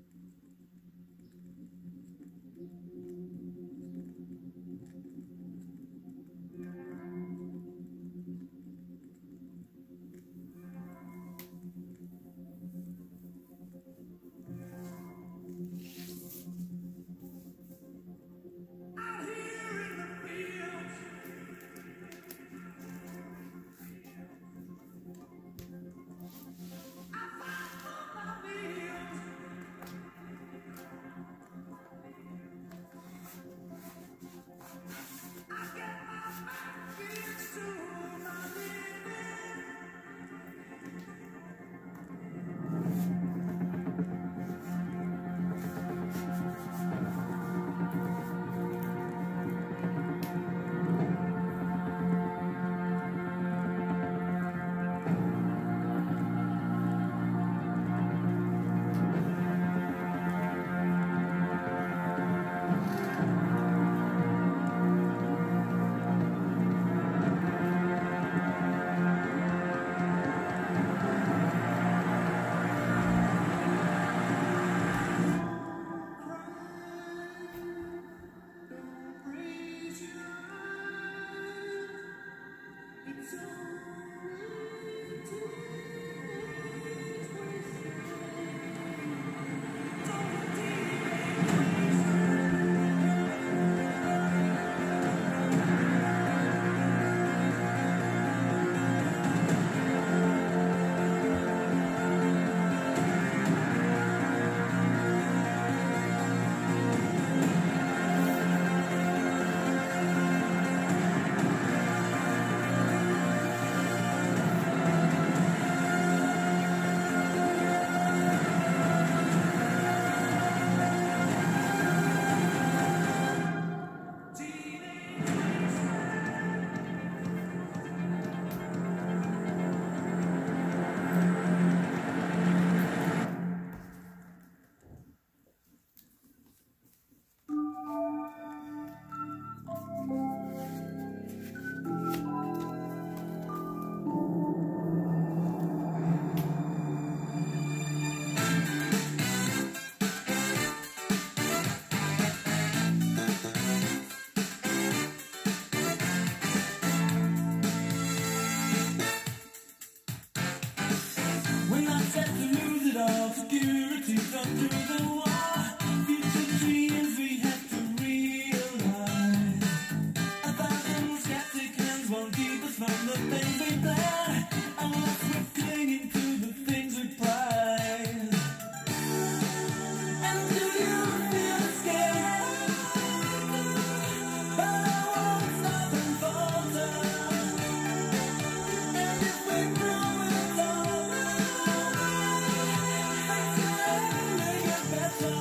Better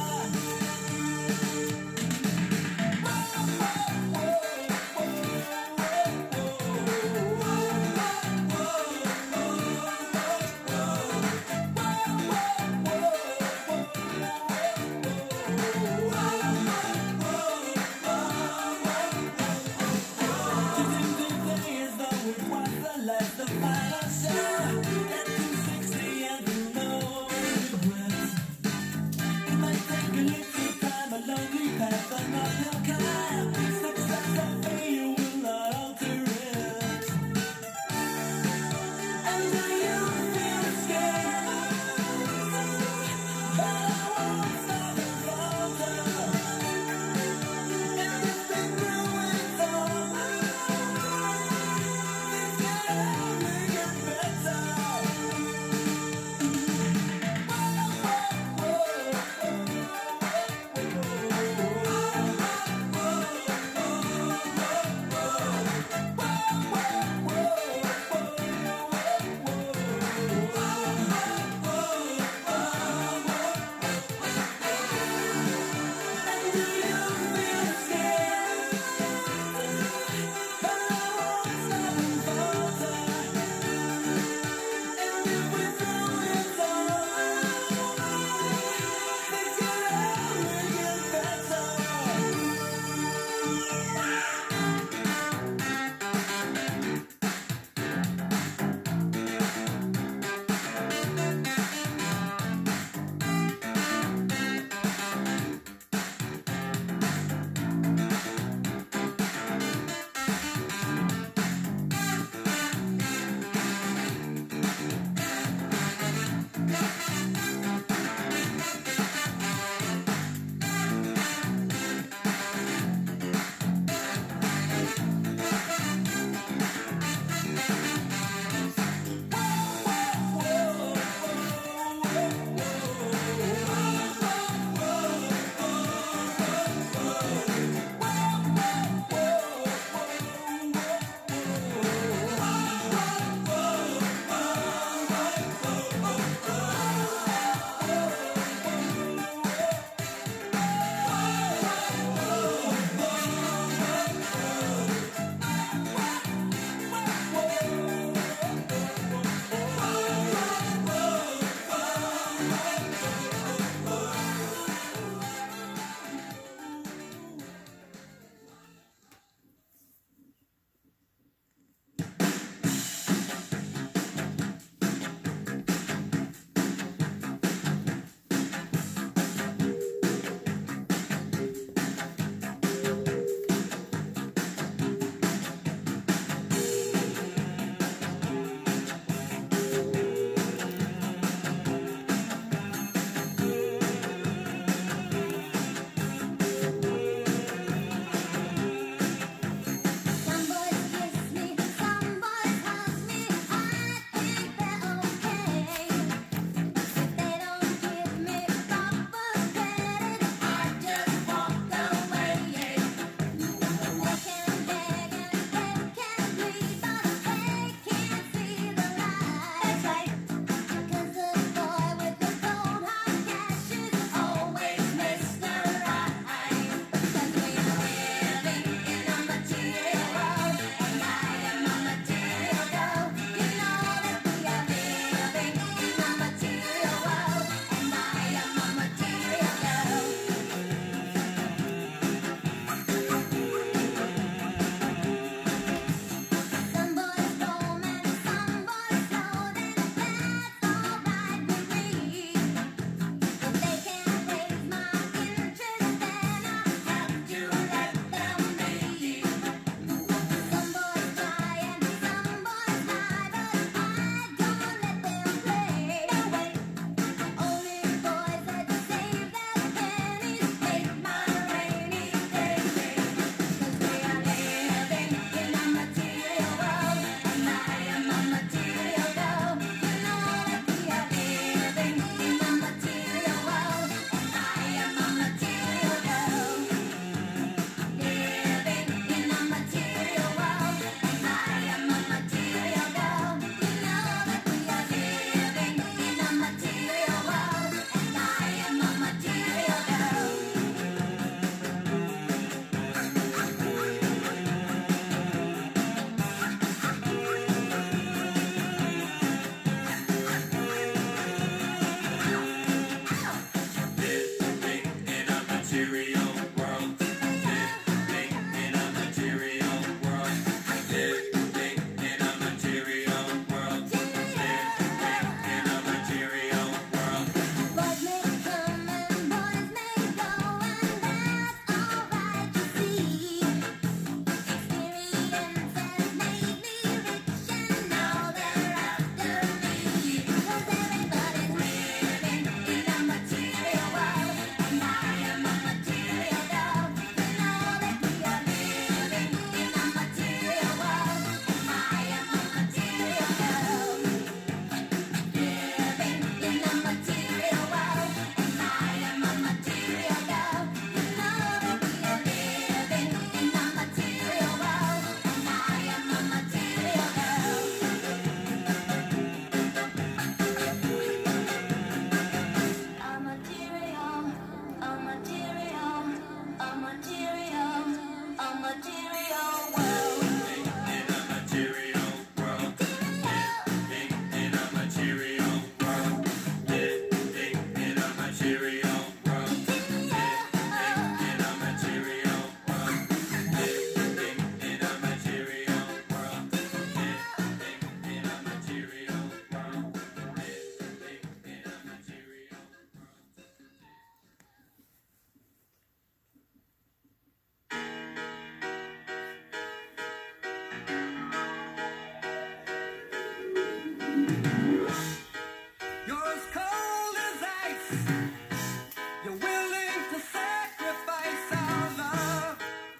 You're willing to sacrifice our love.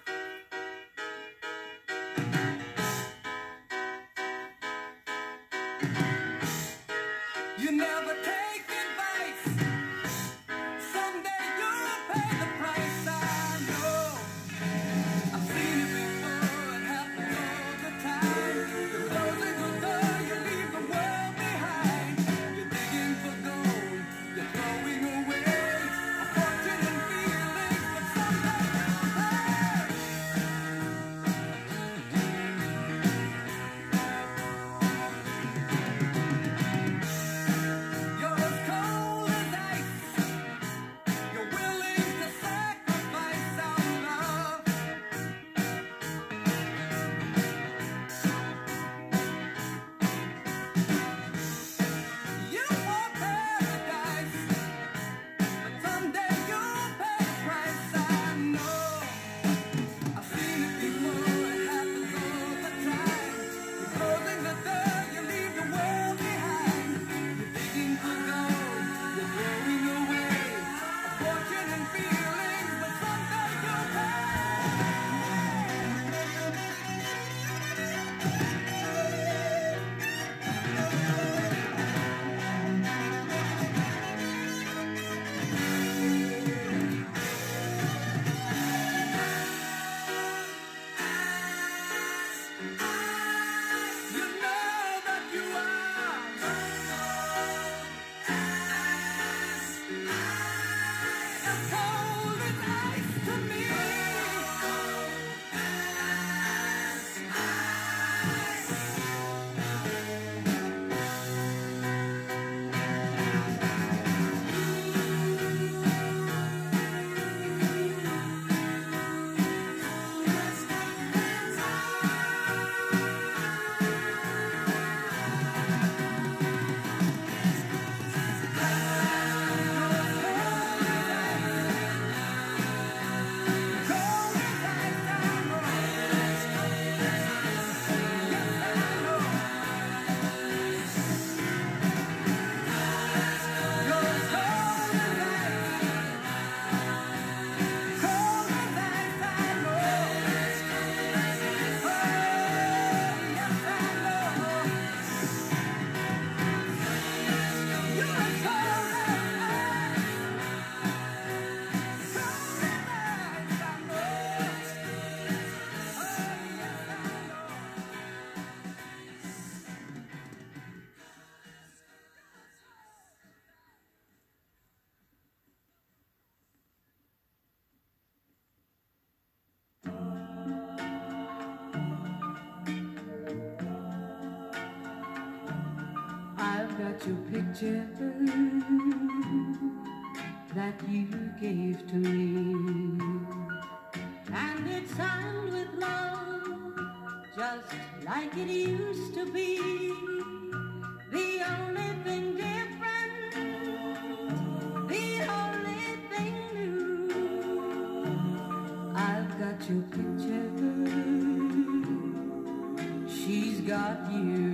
You never take advice. Someday you'll pay the price. I know. I've seen it before. It happens all the time. You're closing the door. You leave the world behind. You're digging for gold. You're throwing away a fortune and feelings, but someday you'll pay. You're as cold as ice. You're willing to sacrifice our love. You want paradise, but someday you'll pay the price. I know. I've seen it before. It happens all the time. You're closing the door. You leave the world behind. You're digging for gold. You're throwing away a fortune and feelings, but someday you'll pay. You know that you are as cold as ice to me. Cold as ice, I know. Yes, I know. You're as cold as ice. Cold as ice, I know. Oh, yes, I know. You're as cold as ice. Cold as ice, I know. Oh, yes, I know. I've got your picture that you gave to me, and it's signed with love, just like it used to be. The only thing different, the only thing new. I've got your picture, she's got you.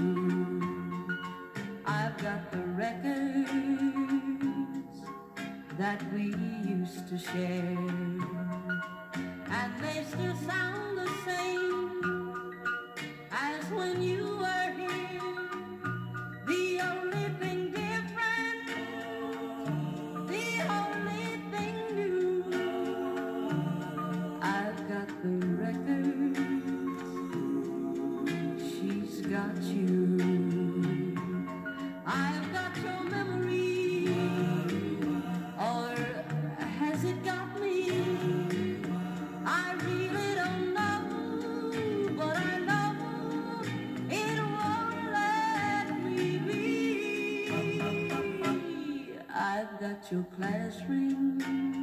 I've got the records that we used to share, and they still sound the same as when you were here. The only thing different, the only thing new. I've got the records, she's got you. I've got your memory, or has it got me? I really don't know, but I know it won't let me be. I've got your class ring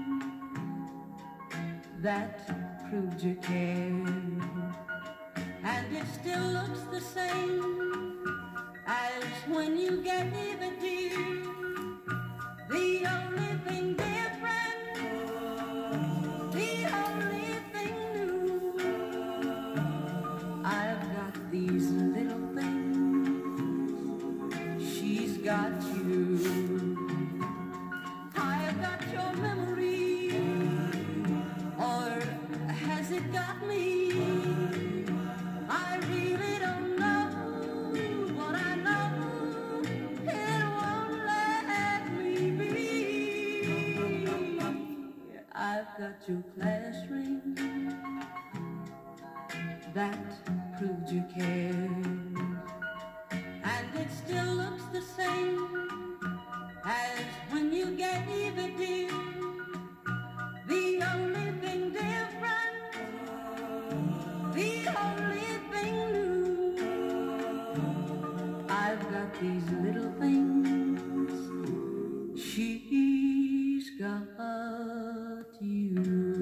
that proved your care, and it still looks the same as when you gave it, dear. The only thing different, the only thing new. I've got these little things, she's got you. your class ring that proved you cared, and it still looks the same as when you gave it, dear. The only thing different, the only thing new, I've got these little things, she's got you.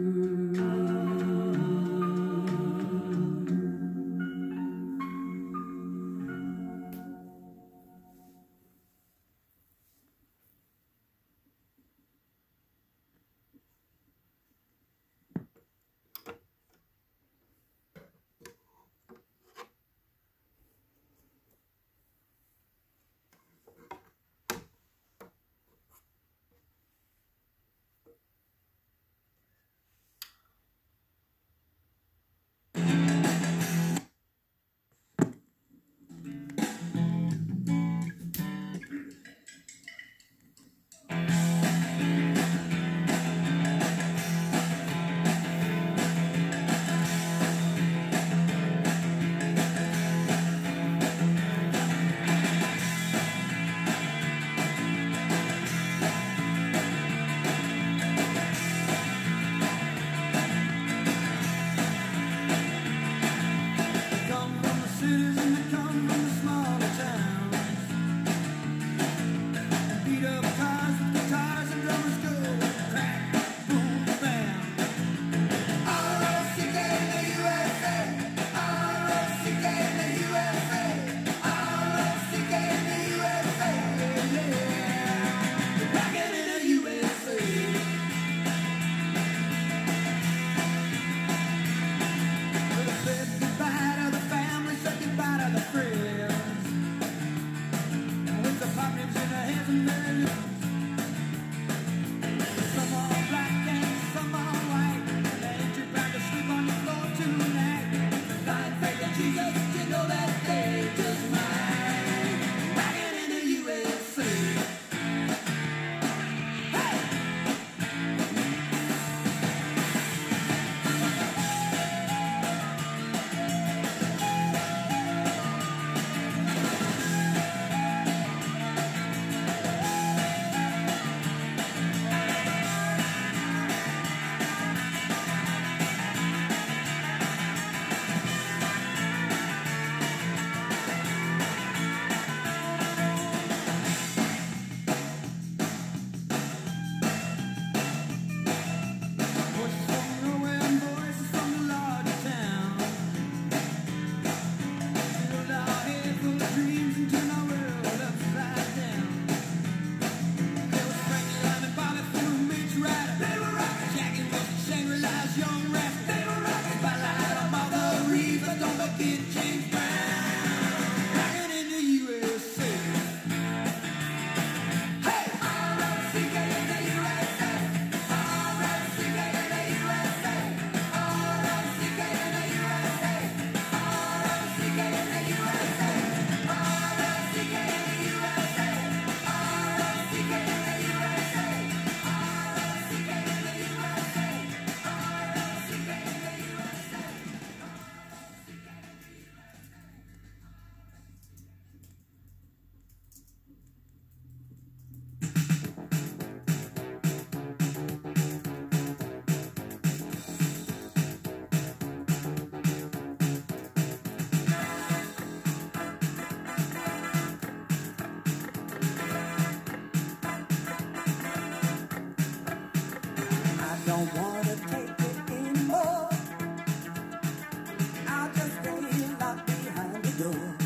Don't wanna take it anymore. I'll just stay locked behind the door.